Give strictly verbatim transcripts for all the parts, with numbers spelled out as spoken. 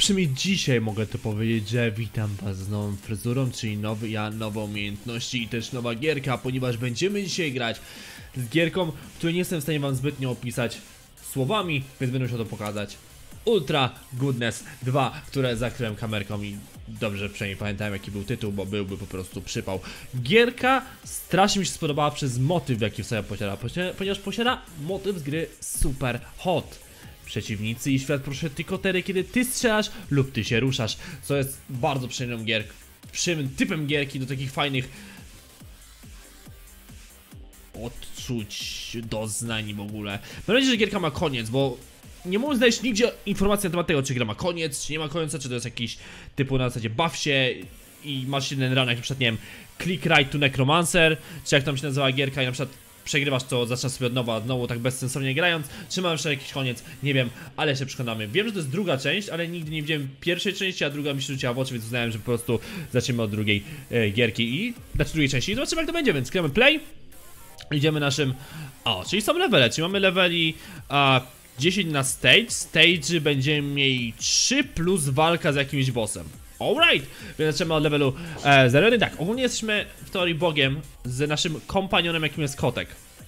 Przynajmniej dzisiaj mogę to powiedzieć, że witam was z nową fryzurą, czyli nowy ja, nowe umiejętności i też nowa gierka, ponieważ będziemy dzisiaj grać z gierką, której nie jestem w stanie wam zbytnio opisać słowami, więc będę musiał to pokazać. Ultra Goodness dwa, które zakryłem kamerką i dobrze przynajmniej pamiętałem jaki był tytuł, bo byłby po prostu przypał. Gierka strasznie mi się spodobała przez motyw, jaki w sobie posiada, ponieważ posiada motyw z gry Super Hot. Przeciwnicy i świat proszę tylko wtedy, kiedy ty strzelasz lub ty się ruszasz, co jest bardzo przyjemną gierką, przyjemnym typem gierki do takich fajnych odczuć, doznań w ogóle. Mam nadzieję, że gierka ma koniec, bo nie mogę znaleźć nigdzie informacji na temat tego, czy gra ma koniec, czy nie ma końca, czy to jest jakiś typu na zasadzie baw się i masz jeden run, jak na przykład, nie wiem, Click Right to Necromancer, czy jak tam się nazywa gierka i na przykład przegrywasz, to zaczynasz sobie od nowa, znowu tak bezsensownie grając. Czy mam jeszcze jakiś koniec? Nie wiem, ale się przekonamy. Wiem, że to jest druga część, ale nigdy nie widziałem pierwszej części, a druga mi się rzuciła w oczy, więc uznałem, że po prostu zaczniemy od drugiej e, gierki i znaczy drugiej części i zobaczymy jak to będzie, więc klikamy play. Idziemy naszym... O, czyli są levele, czyli mamy leveli a, dziesięć na stage. Stage będziemy mieli trzy plus walka z jakimś bossem. Alright, więc zaczynamy od levelu e, zero. Tak, ogólnie jesteśmy w teorii bogiem z naszym kompanionem, jakim jest kotek.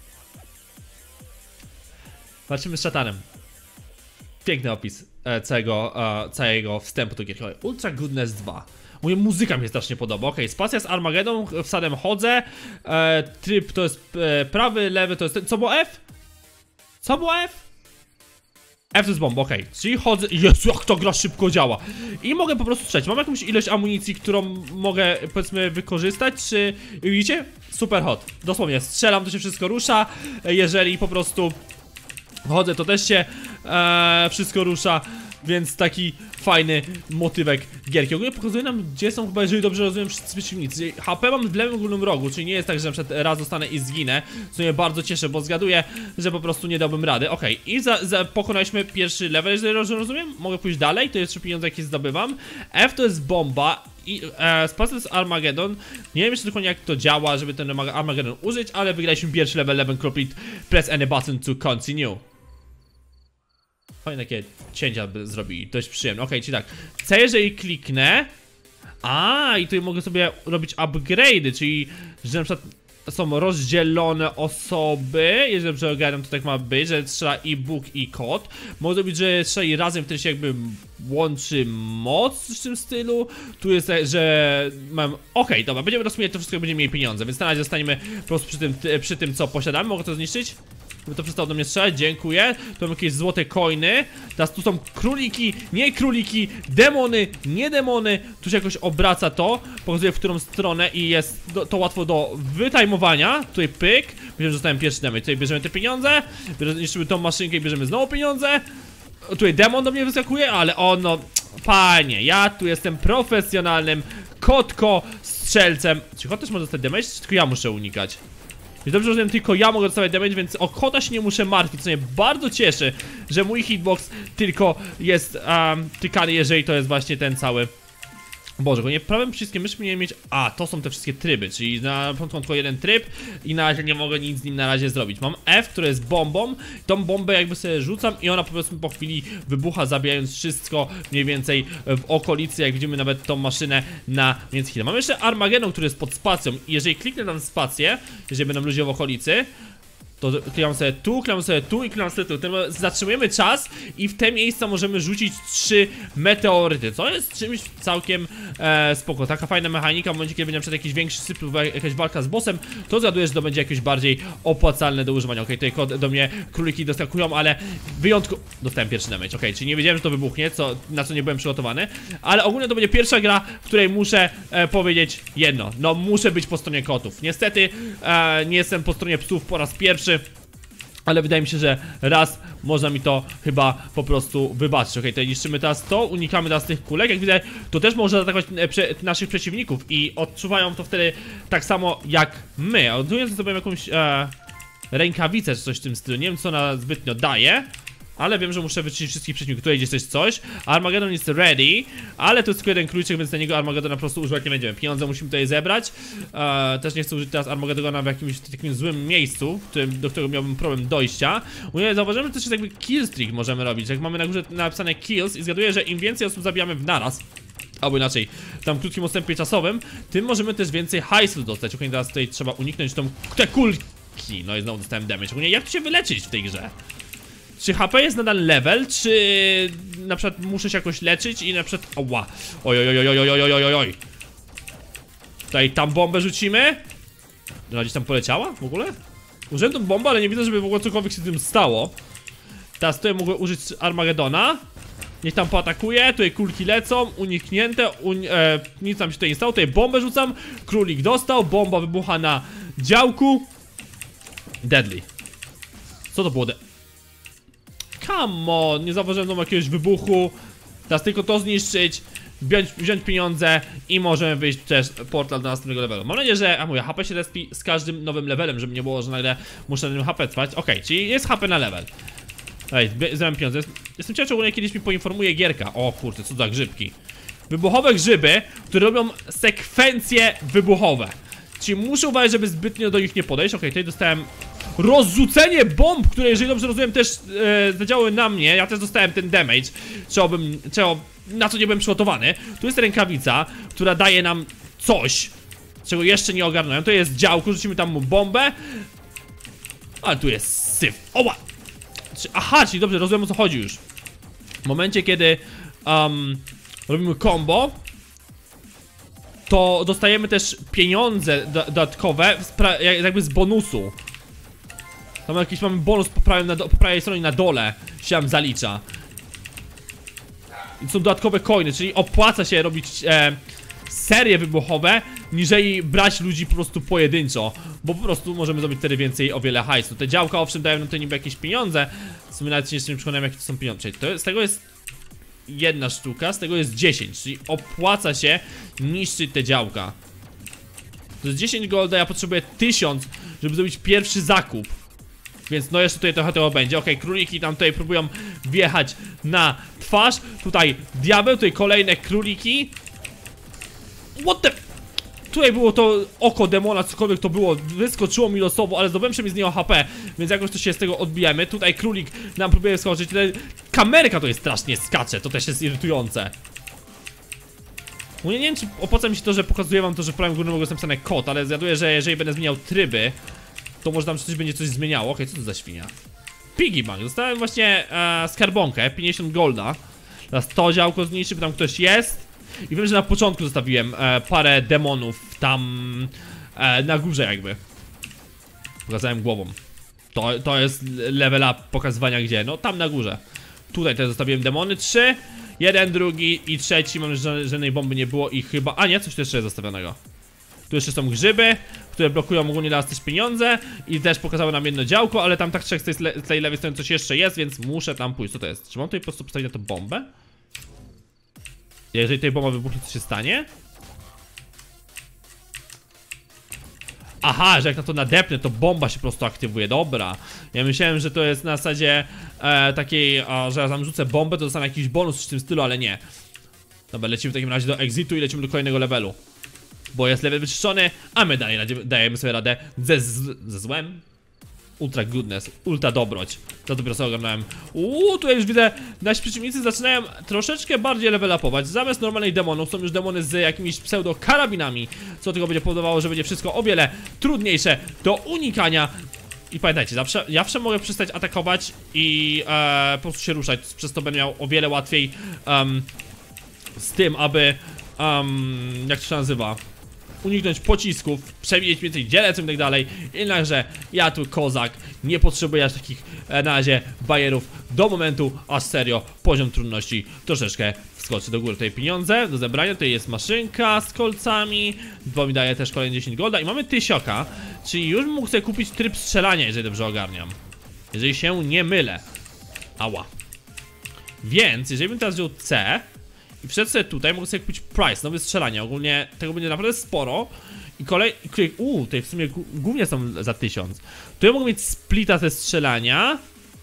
Walczymy z szatanem. Piękny opis e, całego, e, całego wstępu do gierki. Ultra Goodness dwa. Moja muzyka mi się strasznie podoba. Ok, spacja z Armageddon, wsadem chodzę. e, Tryb to jest e, prawy, lewy to jest ten. Co było F? Co było F? F to jest bomba, okej, okay. Czyli chodzę, Jezu, jak to gra szybko działa. I mogę po prostu strzelać, mam jakąś ilość amunicji, którą mogę, powiedzmy, wykorzystać, czy, widzicie? Super hot, dosłownie, strzelam, to się wszystko rusza. Jeżeli po prostu chodzę, to też się e, wszystko rusza. Więc taki fajny motywek gierki. Ogólnie pokazuje nam, gdzie są chyba, jeżeli dobrze rozumiem, wszyscy przeciwnicy. H P mam w lewym górnym rogu, czyli nie jest tak, że na przykład raz dostanę i zginę. Co mnie bardzo cieszy, bo zgaduję, że po prostu nie dałbym rady. Okej, okay. I za, za pokonaliśmy pierwszy level, jeżeli rozumiem. Mogę pójść dalej, to jest jeszcze pieniądze, jakie zdobywam. F to jest bomba. I e, spacja to jest Armageddon. Nie wiem jeszcze dokładnie jak to działa, żeby ten Armageddon użyć, ale wygraliśmy pierwszy level, level complete. Press any button to continue. Fajne takie cięcia by zrobili, dość przyjemne. Okej, okay, czyli tak, C jeżeli kliknę. A, i tutaj mogę sobie robić upgrade'y, czyli że na przykład są rozdzielone osoby. Jeżeli dobrze ogarniam, to tak ma być, że strzela i Bóg i kot. Może być, że strzeli razem, wtedy się jakby łączy moc w tym stylu. Tu jest, że mam... Okej, okay, dobra, będziemy rozmawiać to wszystko, będziemy mieli pieniądze, więc na razie zostaniemy po prostu przy tym, przy tym co posiadamy. Mogę to zniszczyć? By to przestało do mnie strzelać, dziękuję. Tu mam jakieś złote coiny. Teraz tu są króliki, nie króliki, demony, nie demony. Tu się jakoś obraca to, pokazuje w którą stronę i jest do, to łatwo do wytajmowania. Tutaj pyk, myślę, że dostałem pierwszy damage. Tutaj bierzemy te pieniądze, niszczymy tą maszynkę i bierzemy znowu pieniądze. Tutaj demon do mnie wyskakuje, ale ono, panie, ja tu jestem profesjonalnym kotko strzelcem. Czy kot też może dostać damage, czy tylko ja muszę unikać? Więc dobrze rozumiem, tylko ja mogę dostawać damage, więc o kota się nie muszę martwić, co mnie bardzo cieszy, że mój hitbox tylko jest um, tykany, jeżeli to jest właśnie ten cały... Boże, go nie prawym przyciskiem myszy powinien mieć... A, to są te wszystkie tryby, czyli na początku mam tylko jeden tryb i na razie nie mogę nic z nim na razie zrobić. Mam F, które jest bombą, tą bombę jakby sobie rzucam i ona po prostu po chwili wybucha, zabijając wszystko mniej więcej w okolicy, jak widzimy nawet tą maszynę na więc chwilę. Mam jeszcze Armageddon, który jest pod spacją i jeżeli kliknę tam spację, jeżeli będą ludzie w okolicy, to klikam sobie tu, klikam sobie tu i klikam sobie tu. Zatrzymujemy czas i w te miejsca możemy rzucić trzy meteoryty, co jest czymś całkiem e, spoko. Taka fajna mechanika, w momencie kiedy będzie na przykład jakiś większy syp lub jakaś walka z bossem, to zgaduję, że to będzie jakieś bardziej opłacalne do używania. Okej, okay, tutaj do mnie króliki doskakują, ale wyjątku... Dostałem pierwszy damage, okej, okay, czyli nie wiedziałem, że to wybuchnie, co, na co nie byłem przygotowany. Ale ogólnie to będzie pierwsza gra, w której muszę e, powiedzieć jedno. No muszę być po stronie kotów. Niestety e, nie jestem po stronie psów po raz pierwszy. Ale wydaje mi się, że raz można mi to chyba po prostu wybaczyć. Okej, okay, tutaj niszczymy teraz to, unikamy teraz tych kulek. Jak widać, to też może atakować prze naszych przeciwników i odczuwają to wtedy tak samo jak my. A tu jest sobie jakąś e, rękawicę czy coś w tym stylu. Nie wiem, co ona zbytnio daje. Ale wiem, że muszę wyczyścić wszystkich przeciwników. Tutaj gdzieś coś, coś. Armageddon jest ready, ale to jest tylko jeden króliczek, więc na niego Armageddona po prostu używać nie będziemy. Pieniądze musimy tutaj zebrać. Eee, też nie chcę użyć teraz Armageddona w jakimś takim złym miejscu, w którym, do którego miałbym problem dojścia. Mówię, zauważymy, że też jest jakby killstreak możemy robić. Jak mamy na górze napisane kills i zgaduję, że im więcej osób zabijamy w naraz, albo inaczej, w tam krótkim odstępie czasowym, tym możemy też więcej hajsu dostać. Okej, teraz tutaj trzeba uniknąć tą, te kulki. No i znowu dostałem damage. Ogólnie jak tu się wyleczyć w tej grze? Czy H P jest nadal level, czy na przykład muszę się jakoś leczyć i na przykład... Oła! Oj, oj, oj, oj, oj, oj, oj, oj, oj. Tutaj tam bombę rzucimy. Ona gdzieś tam poleciała w ogóle? Użyłem tą bombę, ale nie widzę, żeby w ogóle cokolwiek się z tym stało. Teraz tutaj mogę użyć Armageddona. Niech tam pooatakuje, tutaj kulki lecą, uniknięte, un e, nic tam się tutaj nie stało, tutaj bombę rzucam, królik dostał, bomba wybucha na działku. Deadly. Co to było? De Come on, nie zauważyłem tam jakiegoś wybuchu. Teraz tylko to zniszczyć, wziąć, wziąć pieniądze i możemy wyjść też portal do następnego levelu. Mam nadzieję, że, a mówię, H P się respi z każdym nowym levelem, żeby nie było, że nagle muszę na nim H P trwać. Okej, okay, czyli jest H P na level. Ej, zbieram pieniądze. Jestem ciekaw, czy kiedyś mi poinformuje gierka. O kurde, co za grzybki. Wybuchowe grzyby, które robią sekwencje wybuchowe. Czyli muszę uważać, żeby zbytnio do nich nie podejść. Okej, okay, tutaj dostałem rozrzucenie bomb, które, jeżeli dobrze rozumiem, też e, zadziałały na mnie. Ja też dostałem ten damage. Trzeba bym, trzeba, na co nie byłem przygotowany. Tu jest rękawica, która daje nam coś, czego jeszcze nie ogarnąłem. To jest działko, rzucimy tam mu bombę. Ale tu jest syf. Oła! Aha, czyli dobrze, rozumiem, o co chodzi już. W momencie, kiedy um, robimy combo, to dostajemy też pieniądze dodatkowe jakby z bonusu. Tam jakiś mamy bonus po prawej, na do, po prawej stronie na dole się nam zalicza. I są dodatkowe coiny, czyli opłaca się robić e, serie wybuchowe, niżeli brać ludzi po prostu pojedynczo. Bo po prostu możemy zrobić wtedy więcej, o wiele hajsu. Te działka owszem dają nam tutaj niby jakieś pieniądze. W sumie nawet się jeszcze nie przekonałem, jakie to są pieniądze. To, z tego jest jedna sztuka, z tego jest dziesięć. Czyli opłaca się niszczyć te działka. To jest dziesięć golda, ja potrzebuję tysiąc, żeby zrobić pierwszy zakup. Więc no jeszcze tutaj trochę tego będzie. Okej, okay, króliki tam tutaj próbują wjechać na twarz. Tutaj diabeł, tutaj kolejne króliki. What the... Tutaj było to oko demona, cokolwiek to było, wyskoczyło mi losowo, ale zdobyłem przynajmniej z niego H P, więc jakoś to się z tego odbijemy. Tutaj królik nam próbuje skoczyć, tutaj kamerka to jest strasznie skacze, to też jest irytujące. No nie, nie wiem, czy opłaca mi się to, że pokazuję wam to, że w prawym górnym rogu jest napisane kod, ale zgaduję, że jeżeli będę zmieniał tryby, to może tam coś będzie coś zmieniało. Okej, okay, co to za świnia? Piggy Bank, dostałem właśnie e, skarbonkę, pięćdziesiąt golda. Teraz to działko zniszczy, bo tam ktoś jest. I wiem, że na początku zostawiłem e, parę demonów tam e, na górze jakby. Pokazałem głową. To, to jest level up pokazywania gdzie, no tam na górze. Tutaj też zostawiłem demony, trzy. Jeden, drugi i trzeci, mam nadzieję, że żadnej bomby nie było i chyba... A nie, coś tu jeszcze jest zostawionego. Tu jeszcze są grzyby, które blokują ogólnie dla nas też pieniądze. I też pokazały nam jedno działko, ale tam tak trzech z tej, z tej lewej strony coś jeszcze jest, więc muszę tam pójść. Co to jest? Czy mam tutaj po prostu postawić na to bombę? Jeżeli tej bomba wybuchnie, co się stanie? Aha, że jak na to nadepnę, to bomba się po prostu aktywuje, dobra. Ja myślałem, że to jest na zasadzie e, takiej, e, że ja tam rzucę bombę, to dostanę jakiś bonus w tym stylu, ale nie. Dobra, lecimy w takim razie do exitu i lecimy do kolejnego levelu. Bo jest level wyczyszczony, a my dalej dajemy sobie radę ze, ze złem. Ultra goodness, ultra dobroć. To dopiero sobie ogarnąłem. Uuu, tutaj już widzę, nasi przeciwnicy zaczynają troszeczkę bardziej level upować. Zamiast normalnych demonów są już demony z jakimiś pseudo karabinami, co tylko będzie powodowało, że będzie wszystko o wiele trudniejsze do unikania. I pamiętajcie, zawsze, zawsze mogę przestać atakować i e, po prostu się ruszać. Przez to będę miał o wiele łatwiej um, z tym, aby um, jak to się nazywa, uniknąć pocisków, przewidzieć więcej dzieleców i tak dalej. Jednakże ja tu kozak, nie potrzebuję aż takich e, na razie bajerów do momentu, aż serio poziom trudności troszeczkę wskoczy do góry. Tutaj pieniądze do zebrania, tutaj jest maszynka z kolcami, bo mi daje też kolejne dziesięć golda i mamy tysioka, czyli już mógł sobie kupić tryb strzelania, jeżeli dobrze ogarniam. Jeżeli się nie mylę. Ała. Więc, jeżeli bym teraz wziął C i wszedł sobie tutaj, mogę sobie kupić price, nowe strzelanie. Ogólnie tego będzie naprawdę sporo. I kolej... Uuu, tutaj w sumie głównie są za tysiąc. Tu ja mogę mieć splita ze strzelania.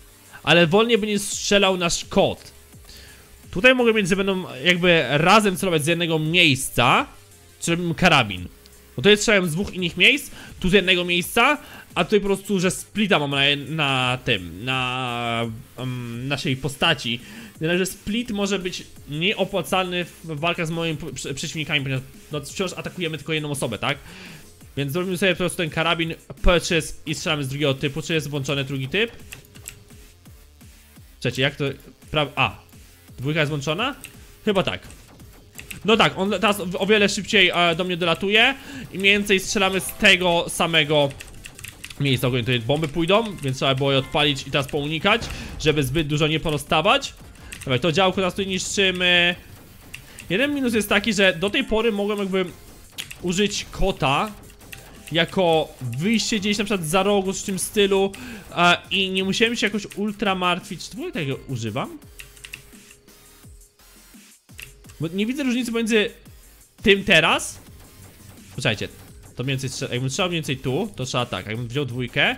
ale wolniej będzie strzelał nasz kot. Tutaj mogę mieć, że będą jakby razem celować z jednego miejsca, czy robimy karabin. Bo tutaj strzelają z dwóch innych miejsc, tu z jednego miejsca, a tutaj po prostu, że splita mam na, na tym, na um, naszej postaci. Jednakże split może być nieopłacalny w walkach z moimi przeciwnikami, ponieważ no, wciąż atakujemy tylko jedną osobę, tak? Więc zrobimy sobie po prostu ten karabin purchase i strzelamy z drugiego typu. Czy jest włączony drugi typ? Trzecie, jak to... Pra... A, dwójka jest włączona? Chyba tak. No tak, on teraz o wiele szybciej e, do mnie dolatuje i mniej więcej strzelamy z tego samego miejsca. Ogólnie tutaj bomby pójdą, więc trzeba było je odpalić i teraz pounikać, żeby zbyt dużo nie porozstawać. Dobra, to działko teraz tutaj niszczymy. Jeden minus jest taki, że do tej pory mogłem jakby użyć kota jako wyjście gdzieś na przykład za rogu w tym stylu e, i nie musiałem się jakoś ultra martwić. Czy w ogóle tego używam? Bo nie widzę różnicy pomiędzy tym teraz. Poczekajcie, to mniej więcej strzelał, jakbym strzelał mniej więcej tu, to trzeba tak, jakbym wziął dwójkę.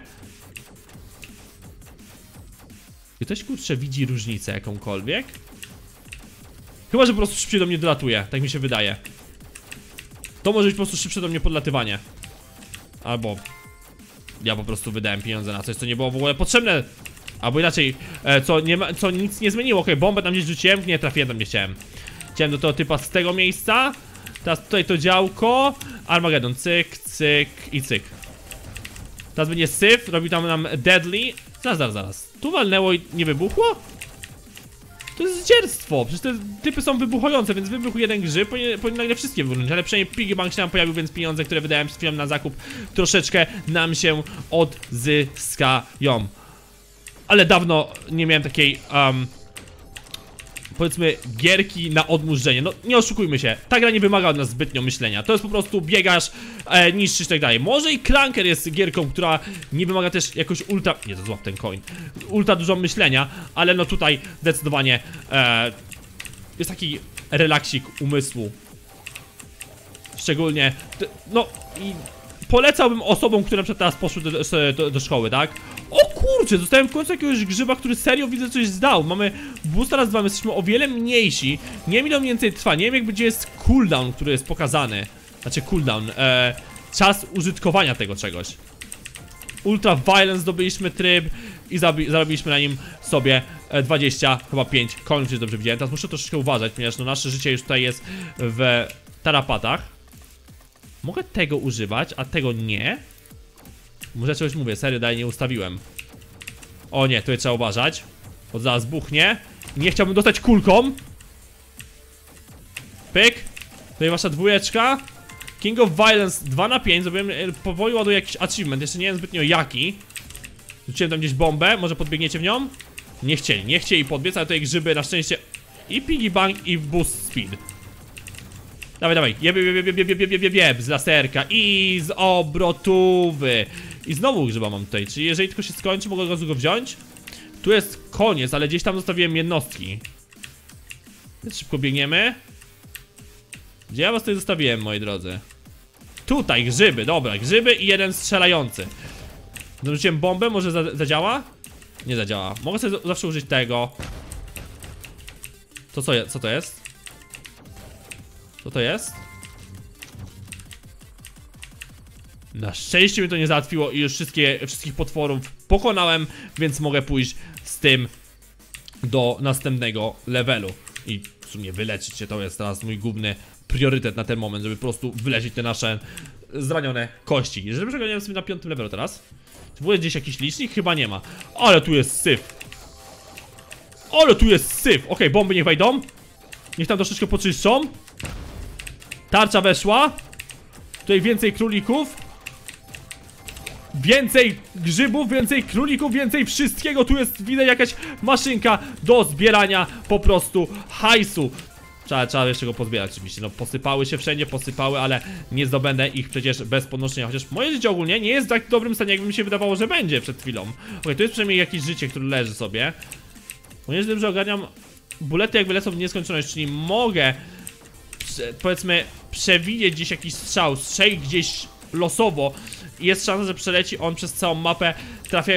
Czy ktoś kurczę widzi różnicę jakąkolwiek? Chyba, że po prostu szybciej do mnie dolatuje, tak mi się wydaje. To może być po prostu szybsze do mnie podlatywanie. Albo ja po prostu wydałem pieniądze na coś, co nie było w ogóle potrzebne. Albo inaczej, e, co, nie ma, co nic nie zmieniło. Okej, okay, bombę tam gdzieś rzuciłem, nie trafiłem, tam nie chciałem. Chciałem do tego typa z tego miejsca. Teraz tutaj to działko. Armageddon, cyk, cyk i cyk. Teraz będzie syf, robi tam nam deadly. Zaraz, zaraz, zaraz. Tu walnęło i nie wybuchło? To jest zdzierstwo, przecież te typy są wybuchające, więc wybuchł jeden grzyb, powinien, powinien nagle wszystkie wybuchnąć, ale przynajmniej Piggy Bank się nam pojawił, więc pieniądze, które wydałem przed chwilą na zakup, troszeczkę nam się odzyskają. Ale dawno nie miałem takiej, um, powiedzmy, gierki na odmurzenie. No nie oszukujmy się, ta gra nie wymaga od nas zbytnio myślenia. To jest po prostu biegasz, e, niszczysz i tak dalej. Może i Clanker jest gierką, która nie wymaga też jakoś ultra... Nie, to złap ten coin. Ultra dużo myślenia, ale no tutaj zdecydowanie e, jest taki relaksik umysłu. Szczególnie, no i polecałbym osobom, które na przykład teraz poszły do, do, do szkoły, tak? O kurczę, dostałem w końcu jakiegoś grzyba, który serio widzę coś zdał. Mamy boosta raz dwa, my jesteśmy o wiele mniejsi. Nie wiem ile mniej więcej trwa, nie wiem jak gdzie jest cooldown, który jest pokazany. Znaczy cooldown, e, czas użytkowania tego czegoś. Ultra Violence zdobyliśmy tryb i zarobiliśmy na nim sobie e, dwadzieścia, chyba pięć końców, jeśli dobrze widziałem. Teraz muszę troszeczkę uważać, ponieważ no, nasze życie już tutaj jest w tarapatach. Mogę tego używać, a tego nie. Może czegoś mówię, serio, dalej nie ustawiłem. O nie, tutaj trzeba uważać, bo zaraz buchnie. Nie chciałbym dostać kulką. Pyk. Tutaj wasza dwójeczka. King of Violence dwa na pięć. Zrobiłem, powoli ładuję jakiś achievement, jeszcze nie wiem zbytnio jaki. Rzuciłem tam gdzieś bombę, może podbiegniecie w nią? Nie chcieli, nie chcieli podbiec, ale tutaj grzyby na szczęście. I Piggy Bank i Boost Speed. Dawaj, dawaj, jeb, jeb, jeb, jeb, jeb, jeb, jeb, jeb, z laserka i z obrotówy. I znowu grzyba mam tutaj, czyli jeżeli tylko się skończy, mogę go, go wziąć. Tu jest koniec, ale gdzieś tam zostawiłem jednostki. Więc szybko biegniemy. Gdzie ja was tutaj zostawiłem, moi drodzy? Tutaj, grzyby, dobra, grzyby i jeden strzelający. Zarzuciłem bombę, może za, zadziała? Nie zadziała, mogę sobie zawsze użyć tego. To co, je, co to jest? Co to jest? Na szczęście mnie to nie załatwiło i już wszystkie, wszystkich potworów pokonałem, więc mogę pójść z tym do następnego levelu. I w sumie wyleczyć się, to jest teraz mój główny priorytet na ten moment, żeby po prostu wyleczyć te nasze zranione kości. Jeżeli przegrałem sobie na piątym levelu teraz. Czy w ogóle gdzieś jakiś licznik? Chyba nie ma. Ale tu jest syf. Ale tu jest syf. Okej, okay, bomby niech wejdą. Niech tam troszeczkę poczyszczą. Tarcza weszła. Tutaj więcej królików. Więcej grzybów, więcej królików, więcej wszystkiego. Tu jest, widzę, jakaś maszynka do zbierania po prostu hajsu. Trzeba, trzeba jeszcze go pozbierać oczywiście. No posypały się wszędzie, posypały, ale nie zdobędę ich przecież bez podnoszenia. Chociaż moje życie ogólnie nie jest w tak dobrym stanie, jakby mi się wydawało, że będzie przed chwilą. Okej, okay, tu jest przynajmniej jakieś życie, które leży sobie. Ponieważ dobrze ogarniam, bulety jakby lecą w nieskończoność, czyli mogę, powiedzmy, przewidzieć gdzieś jakiś strzał, strzelić gdzieś losowo. Jest szansa, że przeleci on przez całą mapę, trafiając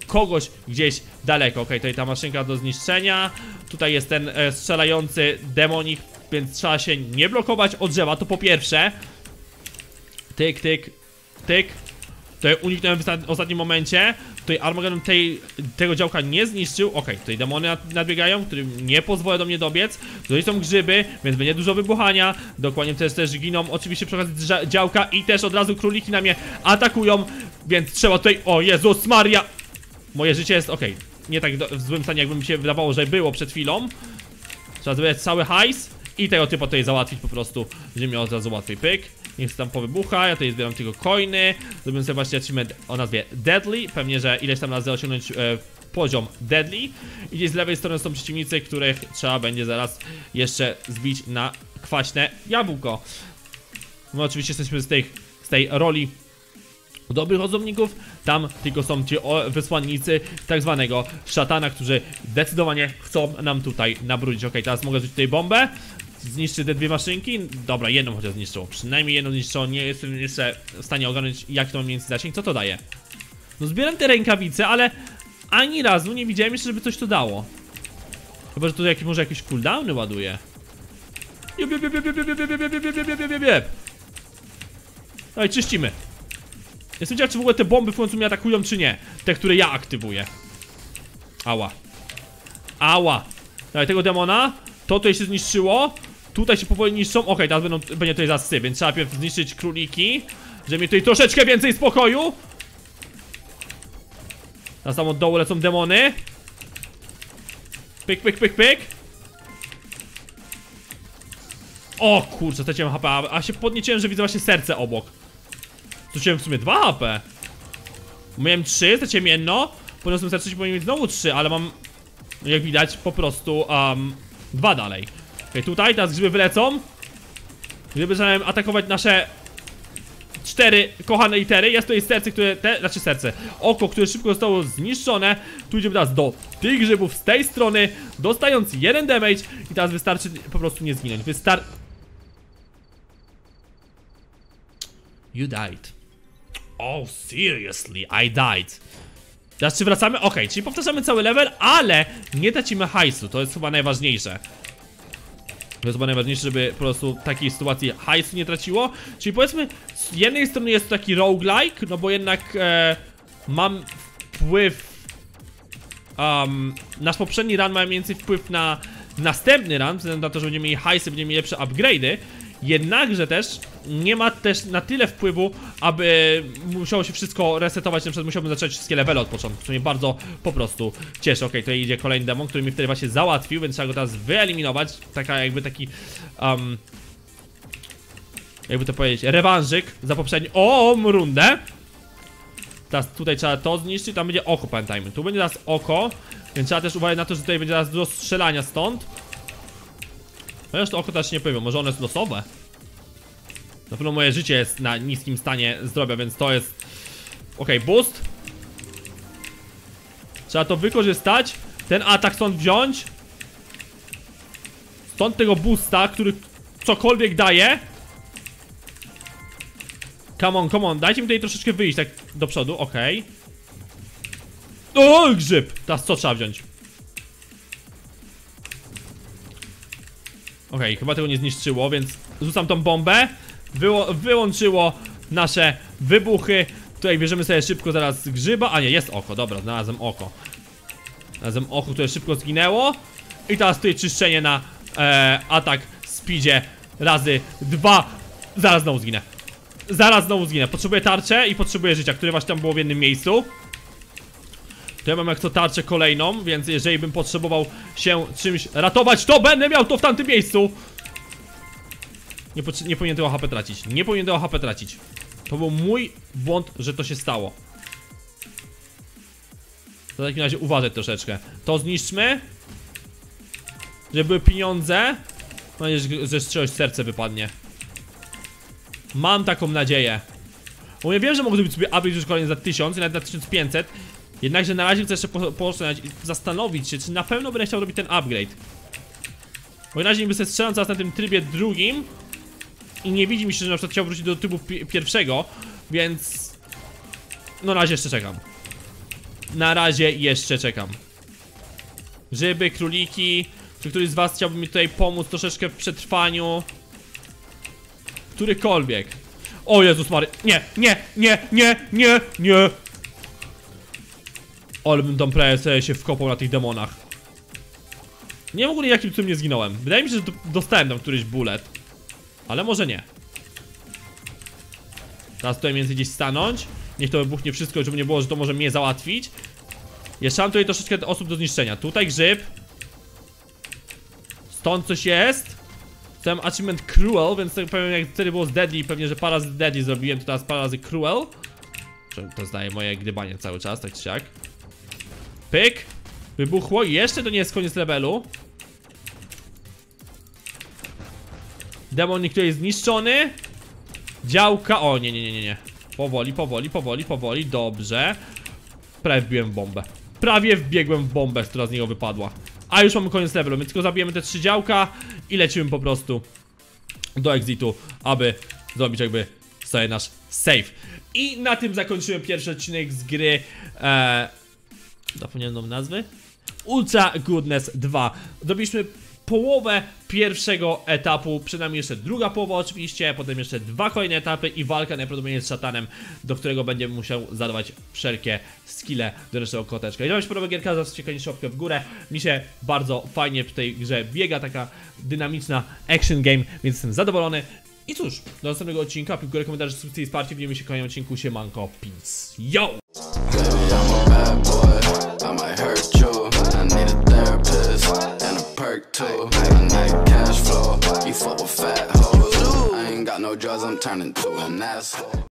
kogoś gdzieś daleko. Okej, okay, tutaj ta maszynka do zniszczenia. Tutaj jest ten e, strzelający demonik, więc trzeba się nie blokować od drzewa, to po pierwsze. Tyk, tyk, tyk. Tutaj uniknąłem w ostatnim momencie. Tutaj Armageddon tej, tego działka nie zniszczył. Okej, okay, tutaj demony nad, nadbiegają, którym nie pozwolę do mnie dobiec. Tutaj są grzyby, więc będzie dużo wybuchania. Dokładnie też też giną oczywiście przy okazji działka. I też od razu króliki na mnie atakują. Więc trzeba tutaj... O Jezus Maria! Moje życie jest okej, okay, nie tak do, w złym stanie, jakby mi się wydawało, że było przed chwilą. Trzeba zrobić cały hajs i tego typa tutaj załatwić po prostu, żeby miał od razu łatwiej. Pyk. Niech się tam powybucha, ja tutaj zbieram tylko coiny. Zrobię sobie właśnie achievement o nazwie Deadly. Pewnie, że ileś tam razy osiągnąć e, poziom Deadly. I gdzieś z lewej strony są przeciwnicy, których trzeba będzie zaraz jeszcze zbić na kwaśne jabłko. No oczywiście jesteśmy z tej, z tej roli dobrych osobników. Tam tylko są ci wysłannicy tak zwanego szatana, którzy zdecydowanie chcą nam tutaj nabrudzić. Ok, teraz mogę rzucić tutaj bombę. Zniszczy te dwie maszynki. Dobra, jedną chociaż zniszczyło. Przynajmniej jedną zniszczyło. Nie jestem jeszcze w stanie ogarnąć, jak to ma mniej więcej zasięg. Co to daje? No zbieram te rękawice, ale ani razu nie widziałem jeszcze, żeby coś to dało. Chyba, że to jakieś, może jakieś cooldowny ładuje. Jeb, jeb, jeb, jeb, jeb, jeb, jeb, jeb, jeb, jeb, jeb, jeb, jeb. Dawaj, czyścimy. Jestem ciekaw, czy w ogóle te bomby w końcu mnie atakują, czy nie. Te, które ja aktywuję. Ała. Ała. Dawaj, tego demona. To tutaj się zniszczyło. Tutaj się powoli niszczą. Okej, okay, teraz będą, będzie tutaj zasy, więc trzeba najpierw zniszczyć króliki, żeby mieć tutaj troszeczkę więcej spokoju. Teraz tam od dołu lecą demony. Pyk, pyk, pyk, pyk. O kurczę, straciłem H P, a się podnieciłem, że widzę właśnie serce obok. Straciłem w sumie dwa H P. Miałem trzy, straciłem jedno. Podniosłem serce, powinien mieć znowu trzy, ale mam, jak widać, po prostu um, dwa dalej. Okay, tutaj teraz grzyby wylecą. Gdyby zacząłem atakować nasze cztery kochane litery. Jest tutaj serce, które, te, znaczy serce, oko, które szybko zostało zniszczone. Tu idziemy teraz do tych grzybów z tej strony, dostając jeden damage. I teraz wystarczy po prostu nie zginąć. Wystar... You died. Oh, seriously, I died. Teraz czy wracamy? Okej, okay, czyli powtarzamy cały level, ale nie tracimy hajsu. To jest chyba najważniejsze. To jest chyba najważniejsze, żeby po prostu w takiej sytuacji hajsu nie traciło. Czyli powiedzmy, z jednej strony jest to taki roguelike, no bo jednak e, mam wpływ... Um, nasz poprzedni run ma mniej więcej wpływ na następny run, względem na to, że będziemy mieli hajsy, będziemy mieli lepsze upgrade'y. Jednakże też nie ma też na tyle wpływu, aby musiało się wszystko resetować, na przykład musiałbym zacząć wszystkie levele od początku, co mnie bardzo po prostu cieszy. Okej, okay, tutaj idzie kolejny demon, który mi wtedy właśnie załatwił, więc trzeba go teraz wyeliminować. Taka jakby taki um, jakby to powiedzieć, rewanżyk za poprzednią o, rundę. Teraz tutaj trzeba to zniszczyć, tam będzie oko, pamiętajmy. Tu będzie teraz oko, więc trzeba też uważać na to, że tutaj będzie teraz dużo strzelania stąd. Chociaż to oko też nie powiem, może ono jest losowe. Na pewno moje życie jest na niskim stanie zdrowia, więc to jest... Okej, okay, boost. Trzeba to wykorzystać. Ten atak stąd wziąć. Stąd tego boosta, który cokolwiek daje. Come on, come on, dajcie mi tutaj troszeczkę wyjść tak do przodu, okej. Okay. O, grzyb! Teraz co trzeba wziąć? Okej, okay, chyba tego nie zniszczyło, więc rzucam tą bombę. Wyło wyłączyło nasze wybuchy. Tutaj bierzemy sobie szybko zaraz grzyba. A nie, jest oko, dobra, znalazłem oko. Znalazłem oko, które szybko zginęło. I teraz tutaj czyszczenie na e, atak speedzie razy dwa. Zaraz znowu zginę. Zaraz znowu zginę. Potrzebuję tarczę i potrzebuję życia, które właśnie tam było w jednym miejscu. To ja mam jak to tarczę kolejną, więc jeżeli bym potrzebował się czymś ratować, to będę miał to w tamtym miejscu. Nie, nie powinien tego H P tracić. Nie powinien tego H P tracić. To był mój błąd, że to się stało. W takim razie uważać troszeczkę. To zniszczmy. Żeby były pieniądze. Mam nadzieję, że z czegoś serce wypadnie. Mam taką nadzieję. Bo ja wiem, że mogę zrobić sobie upgrade już kolejny za tysiąc, nawet na tysiąc pięćset. Jednakże na razie chcę jeszcze poczekać i zastanowić się, czy na pewno będę chciał robić ten upgrade. Bo na razie niby sobie strzelam teraz na tym trybie drugim. I nie widzi mi się, że na przykład chciał wrócić do trybu pi pierwszego. Więc... No na razie jeszcze czekam. na razie jeszcze czekam. Grzyby, króliki. Czy któryś z was chciałby mi tutaj pomóc troszeczkę w przetrwaniu? Którykolwiek. O Jezus Mary. Nie, nie, nie, nie, nie, nie. Ale bym tam prawie sobie się wkopał na tych demonach. Nie wiem w ogóle jakim cudem nie zginąłem. Wydaje mi się, że dostałem tam któryś bullet. Ale może nie. Teraz tutaj między gdzieś stanąć. Niech to wybuchnie wszystko, żeby nie było, że to może mnie załatwić. Jeszcze mam tutaj troszeczkę osób do zniszczenia. Tutaj grzyb. Stąd coś jest. Chciałem achievement cruel, więc pewnie jak wtedy było z deadly, pewnie, że parę razy deadly zrobiłem, to teraz parę razy cruel. To zdaje moje gdybanie cały czas, tak czy siak. Pyk. Wybuchło i jeszcze to nie jest koniec levelu. Demonik tutaj jest zniszczony. Działka, o nie, nie, nie, nie, nie. Powoli, powoli, powoli, powoli, dobrze. Prawie wbiłem w bombę. Prawie wbiegłem w bombę, która z niego wypadła. A już mamy koniec levelu, więc tylko zabijemy te trzy działka i lecimy po prostu do exitu, aby zrobić jakby sobie nasz save. I na tym zakończyłem pierwszy odcinek z gry e... Zapomniałem nam nazwy? Ultra Goodness dwa. Zrobiliśmy połowę pierwszego etapu, przed nami jeszcze druga połowa oczywiście, potem jeszcze dwa kolejne etapy i walka najprawdopodobniej z szatanem, do którego będziemy musiał zadawać wszelkie skille do naszego koteczka. Jeżeli wam się podoba gierka, zawsze kliknijcie łapkę w górę. Mi się bardzo fajnie w tej grze biega, taka dynamiczna action game, więc jestem zadowolony. I cóż, do następnego odcinka, piłkę, komentarze, subskrypcje i wsparcie, widzimy się w kolejnym odcinku, siemanko, peace, yo! Too. I need cash flow. You fuck with fat hoes. I ain't got no drugs, I'm turning to an asshole.